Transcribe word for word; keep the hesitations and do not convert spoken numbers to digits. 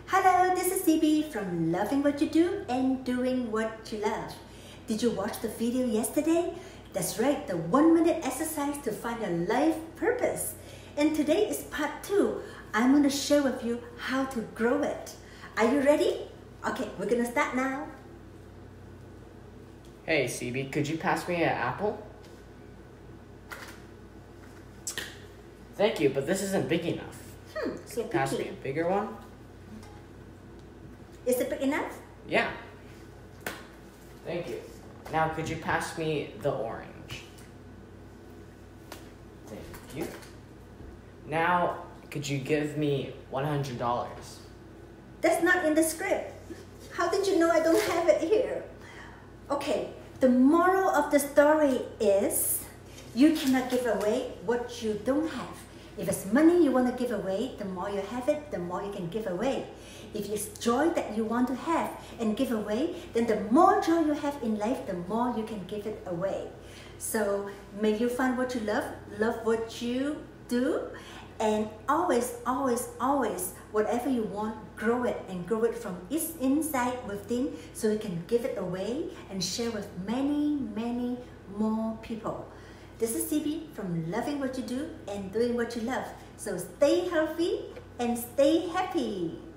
Hello, this is C B from Loving What You Do and Doing What You Love. Did you watch the video yesterday? That's right, the one minute exercise to find your life purpose. And today is part two. I'm going to share with you how to grow it. Are you ready? Okay, we're going to start now. Hey C B, could you pass me an apple? Thank you, but this isn't big enough. Hmm, so Pass me picky. a bigger one? Is it big enough? Yeah. Thank you. Now could you pass me the orange? Thank you. Now could you give me one hundred dollars? That's not in the script. How did you know I don't have it here? Okay, the moral of the story is you cannot give away what you don't have. If it's money you want to give away, the more you have it, the more you can give away. If it's joy that you want to have and give away, then the more joy you have in life, the more you can give it away. So may you find what you love, love what you do, and always, always, always, whatever you want, grow it and grow it from its inside within so you can give it away and share with many, many more people. This is C B from Loving What You Do and Doing What You Love. So stay healthy and stay happy.